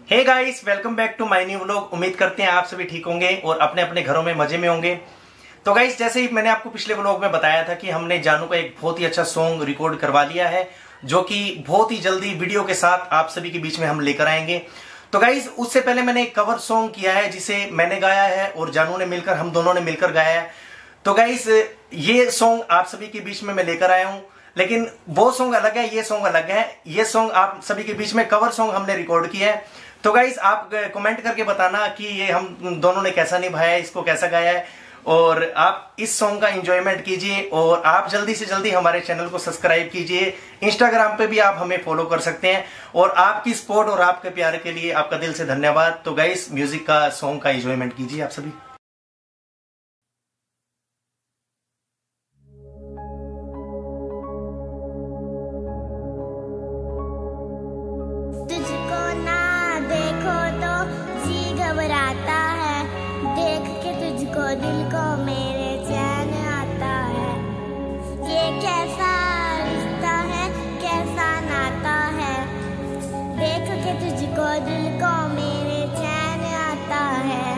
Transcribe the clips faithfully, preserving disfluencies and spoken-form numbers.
Hey guys, welcome back to my new vlog. उम्मीद करते हैं आप सभी ठीक होंगे और अपने अपने घरों में मजे में होंगे। तो गाइस, जैसे ही मैंने आपको पिछले व्लॉग में बताया था कि हमने जानू का एक बहुत ही अच्छा सॉन्ग रिकॉर्ड करवा लिया है, जो कि बहुत ही जल्दी वीडियो के साथ आप सभी के बीच में हम लेकर आएंगे। तो गाइस, उससे पहले मैंने एक कवर सॉन्ग किया है जिसे मैंने गाया है और जानू ने मिलकर, हम दोनों ने मिलकर गाया है। तो गाइस, ये सॉन्ग आप सभी के बीच में मैं लेकर आया हूं, लेकिन वो सॉन्ग अलग है, ये सॉन्ग अलग है। ये सॉन्ग आप सभी के बीच में कवर सॉन्ग हमने रिकॉर्ड किया है। तो गाइस, आप कमेंट करके बताना कि ये हम दोनों ने कैसा निभाया है, इसको कैसा गाया है, और आप इस सॉन्ग का एंजॉयमेंट कीजिए। और आप जल्दी से जल्दी हमारे चैनल को सब्सक्राइब कीजिए। इंस्टाग्राम पे भी आप हमें फॉलो कर सकते हैं। और आपकी सपोर्ट और आपके प्यार के लिए आपका दिल से धन्यवाद। तो गाइस, म्यूजिक का सॉन्ग का एंजॉयमेंट कीजिए आप सभी। घबराता है, देख के तुझको दिल को मेरे चैन आता है। ये कैसा रिश्ता है, कैसा नाता है, देख के तुझको दिल को मेरे चैन आता है।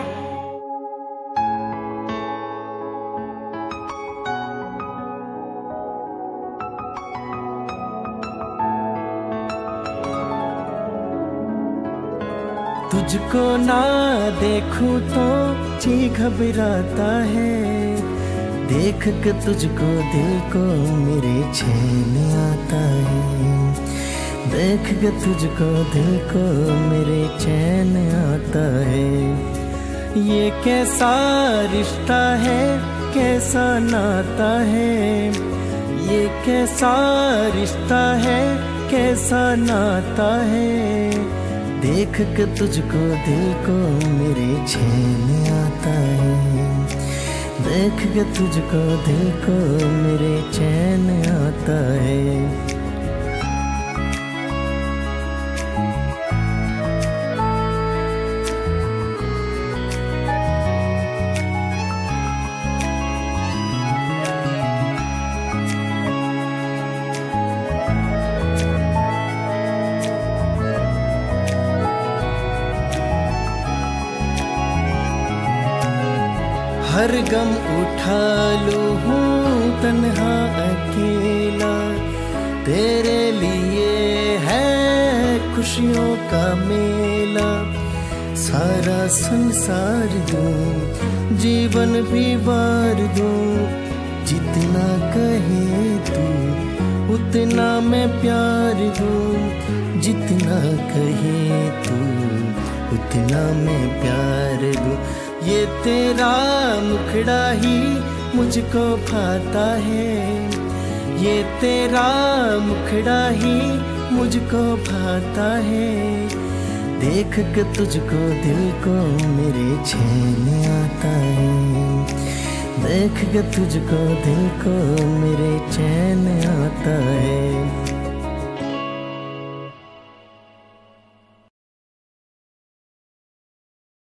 तुझको ना देखूं तो जी घबराता है, देख के तुझको दिल को मेरे चैन आता है। देख के तुझको दिल को मेरे चैन आता है। ये कैसा रिश्ता है, कैसा नाता है, ये कैसा रिश्ता है, कैसा नाता है, देख के तुझको दिल को मेरे चैन आता है। देख के तुझको दिल को मेरे चैन आता है। हर गम उठा लूं हूँ तन्हा अकेला, तेरे लिए है खुशियों का मेला। सारा संसार दूं, जीवन भी वार दूं, जितना कहे तू उतना मैं प्यार दूं। जितना कहे तू उतना मैं प्यार दूं। ये तेरा मुखड़ा ही मुझको भाता है, ये तेरा मुखड़ा ही मुझको भाता है। देख के तुझको दिल को मेरे चैन आता है। देख के तुझको दिल को मेरे चैन